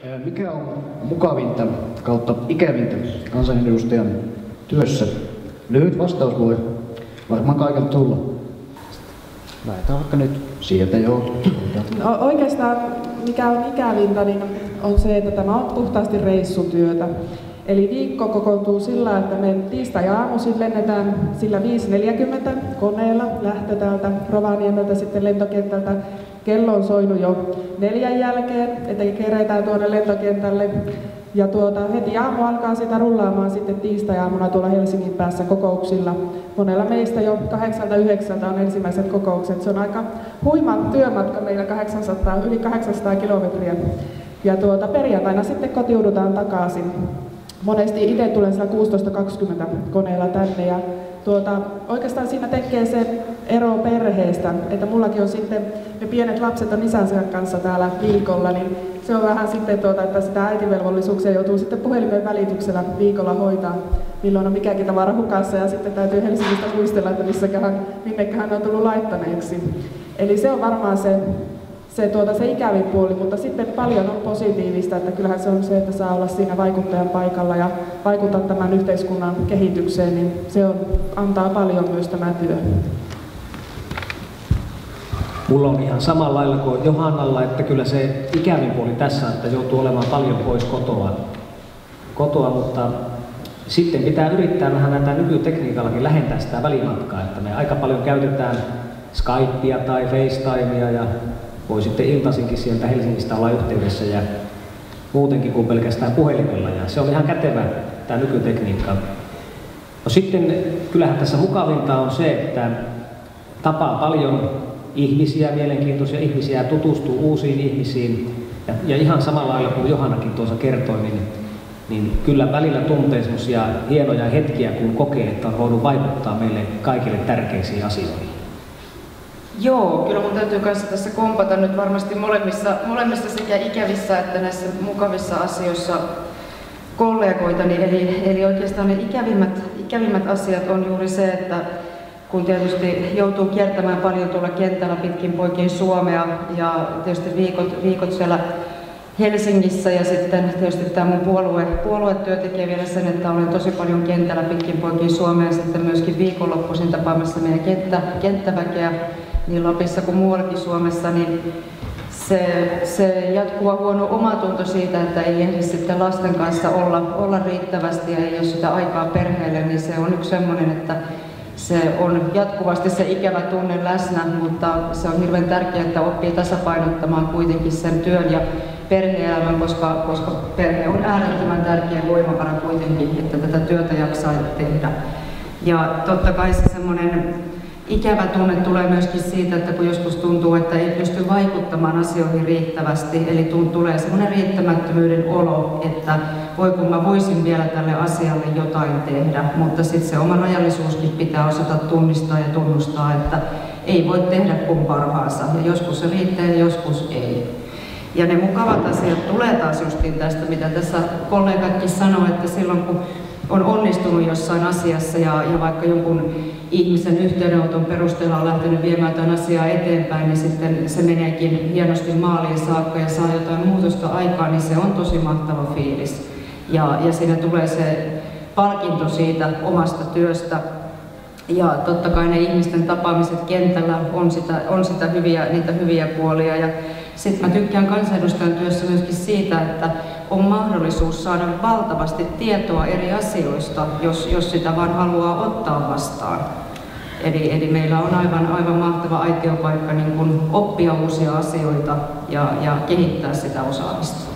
Mikä on mukavinta kautta ikävintä kansanedustajan työssä? Lyhyt vastaus voi varmaan kaikilta tulla. Lähdetään vaikka nyt sieltä jo. No, oikeastaan mikä on ikävintä niin on se, että tämä on puhtaasti reissutyötä. Eli viikko kokoontuu sillä, että me tiistai-aamuisin lennetään sillä 5.40 koneella lähtö täältä Rovaniemeltä sitten lentokentältä. Kello on soinut jo 4 jälkeen, että kerätään tuonne lentokentälle. Ja heti aamu alkaa sitä rullaamaan sitten tiistai-aamuna tuolla Helsingin päässä kokouksilla. Monella meistä jo 8-9 on ensimmäiset kokoukset. Se on aika huima työmatka meillä yli 800 kilometriä. Ja perjantaina sitten kotiudutaan takaisin. Monesti itse tulen siellä 16.20 koneella tänne ja oikeastaan siinä tekee se ero perheestä, että mullakin on sitten, ne pienet lapset on isänsä kanssa täällä viikolla, niin se on vähän sitten, että sitä äitivelvollisuuksia joutuu sitten puhelimen välityksellä viikolla hoitaa, milloin on mikäkin tavara hukassa ja sitten täytyy Helsingistä muistella, että minnekähän on tullut laittaneeksi. Eli se on varmaan se ikävin puoli, mutta sitten paljon on positiivista, että kyllähän se on se, että saa olla siinä vaikuttajan paikalla ja vaikuttaa tämän yhteiskunnan kehitykseen, niin se antaa paljon myös tämä työ. Mulla on ihan samalla lailla kuin Johannalla, että kyllä se ikävin puoli tässä, että joutuu olemaan paljon pois kotoa, mutta sitten pitää yrittää vähän näitä nykytekniikallakin lähentää sitä välimatkaa, että me aika paljon käytetään Skypea tai FaceTimea ja voi sitten iltaisinkin sieltä Helsingistä olla yhteydessä ja muutenkin kuin pelkästään puhelimella ja se on ihan kätevä tämä nykytekniikka. No sitten kyllähän tässä mukavinta on se, että tapaa paljon ihmisiä, mielenkiintoisia ihmisiä, tutustuu uusiin ihmisiin ja ihan samalla lailla kuin Johannakin tuossa kertoi, niin kyllä välillä tuntee semmoisia hienoja hetkiä, kun kokee, että on voinut vaikuttaa meille kaikille tärkeisiin asioihin. Joo, kyllä mun täytyy kanssa tässä kompata nyt varmasti molemmissa sekä ikävissä että näissä mukavissa asioissa kollegoitani. Eli oikeastaan ne ikävimmät asiat on juuri se, että kun tietysti joutuu kiertämään paljon tuolla kentällä pitkin poikin Suomea ja tietysti viikot siellä Helsingissä ja sitten tietysti tämä mun puoluetyö tekee vielä sen, että olen tosi paljon kentällä pitkin poikin Suomea ja sitten myöskin viikonloppuisin tapaamassa meidän kenttäväkeä niin Lapissa kuin muuallakin Suomessa, niin se jatkuva huono omatunto siitä, että ei ehdi sitten lasten kanssa olla riittävästi ja ei ole sitä aikaa perheelle, niin se on yksi semmoinen, että se on jatkuvasti se ikävä tunne läsnä, mutta se on hirveän tärkeää, että oppii tasapainottamaan kuitenkin sen työn ja perhe-elämän, koska perhe on äärettömän tärkeä voimavara kuitenkin, että tätä työtä jaksaa tehdä. Ja totta kai se semmoinen ikävä tunne tulee myöskin siitä, että kun joskus tuntuu, että ei pysty vaikuttamaan asioihin riittävästi, eli tulee semmoinen riittämättömyyden olo, että voi kun mä voisin vielä tälle asialle jotain tehdä, mutta sitten se oma rajallisuuskin pitää osata tunnistaa ja tunnustaa, että ei voi tehdä kuin parhaansa, ja joskus se riittää ja joskus ei. Ja ne mukavat asiat tulee taas justiin tästä, mitä tässä kollegatkin sanoi, että silloin kun on onnistunut jossain asiassa ja vaikka jonkun ihmisen yhteydenoton perusteella on lähtenyt viemään tämän asiaa eteenpäin, niin sitten se meneekin hienosti maaliin saakka ja saa jotain muutosta aikaan, niin se on tosi mahtava fiilis. Ja siinä tulee se palkinto siitä omasta työstä. Ja totta kai ne ihmisten tapaamiset kentällä on niitä hyviä puolia. Ja sitten mä tykkään kansanedustajan työssä myöskin siitä, että on mahdollisuus saada valtavasti tietoa eri asioista, jos sitä vaan haluaa ottaa vastaan. Eli meillä on aivan mahtava aitiopaikka niin kun oppia uusia asioita ja kehittää sitä osaamista.